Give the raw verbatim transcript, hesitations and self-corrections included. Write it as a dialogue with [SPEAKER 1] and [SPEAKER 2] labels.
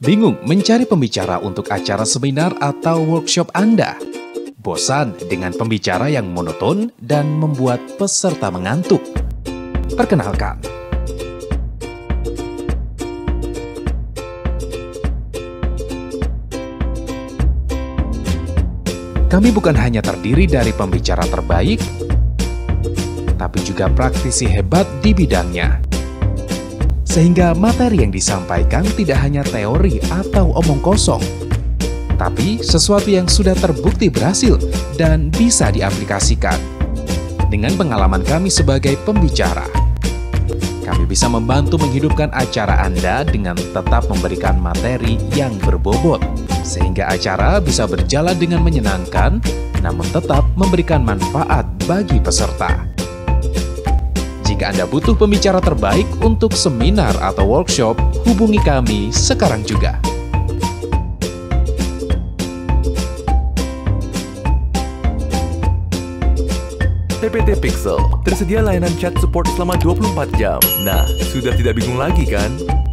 [SPEAKER 1] Bingung mencari pembicara untuk acara seminar atau workshop Anda? Bosan dengan pembicara yang monoton dan membuat peserta mengantuk? Perkenalkan, kami bukan hanya terdiri dari pembicara terbaik, tapi juga praktisi hebat di bidangnya. Sehingga materi yang disampaikan tidak hanya teori atau omong kosong, tapi sesuatu yang sudah terbukti berhasil dan bisa diaplikasikan. Dengan pengalaman kami sebagai pembicara, kami bisa membantu menghidupkan acara Anda dengan tetap memberikan materi yang berbobot, sehingga acara bisa berjalan dengan menyenangkan, namun tetap memberikan manfaat bagi peserta. Jika Anda butuh pembicara terbaik untuk seminar atau workshop, hubungi kami sekarang juga.
[SPEAKER 2] T P T Pixel, tersedia layanan chat support selama dua puluh empat jam. Nah, sudah tidak bingung lagi kan?